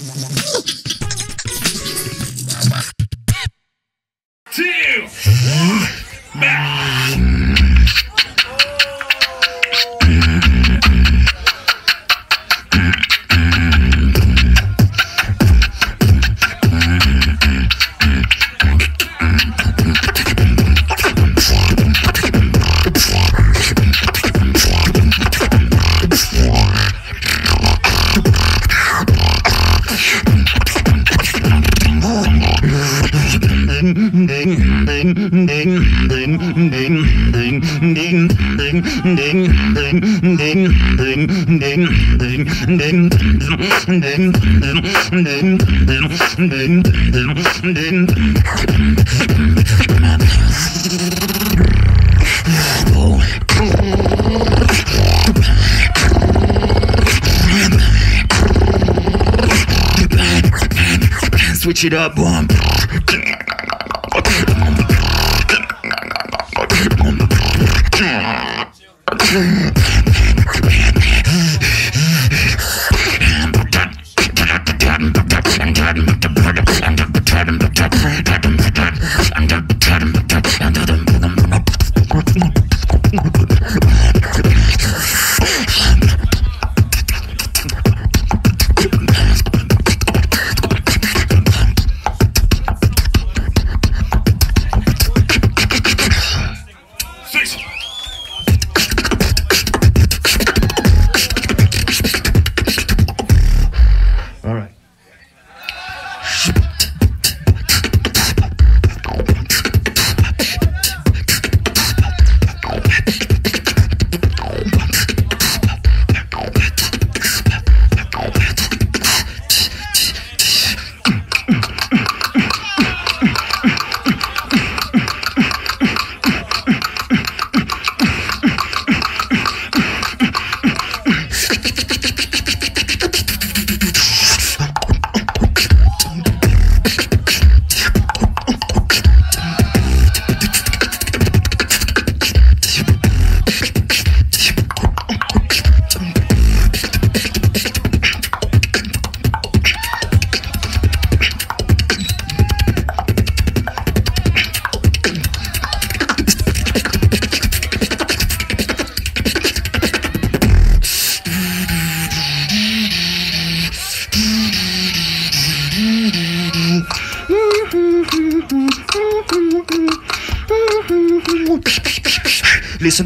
Two, back. Switch it up, one. All right. Listen.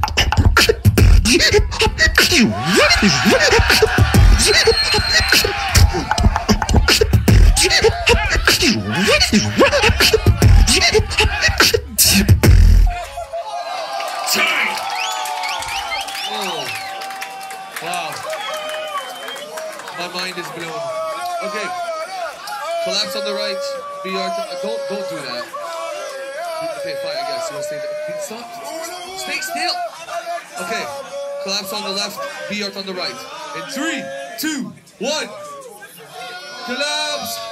Oh, wow. My mind is blown. Okay. Collapse on the right. VR. Don't do that. Okay, fine, I guess. You want to stay there? Stop. Stay still. Okay. Collapse on the left. VR on the right. In 3, 2, 1. Collapse.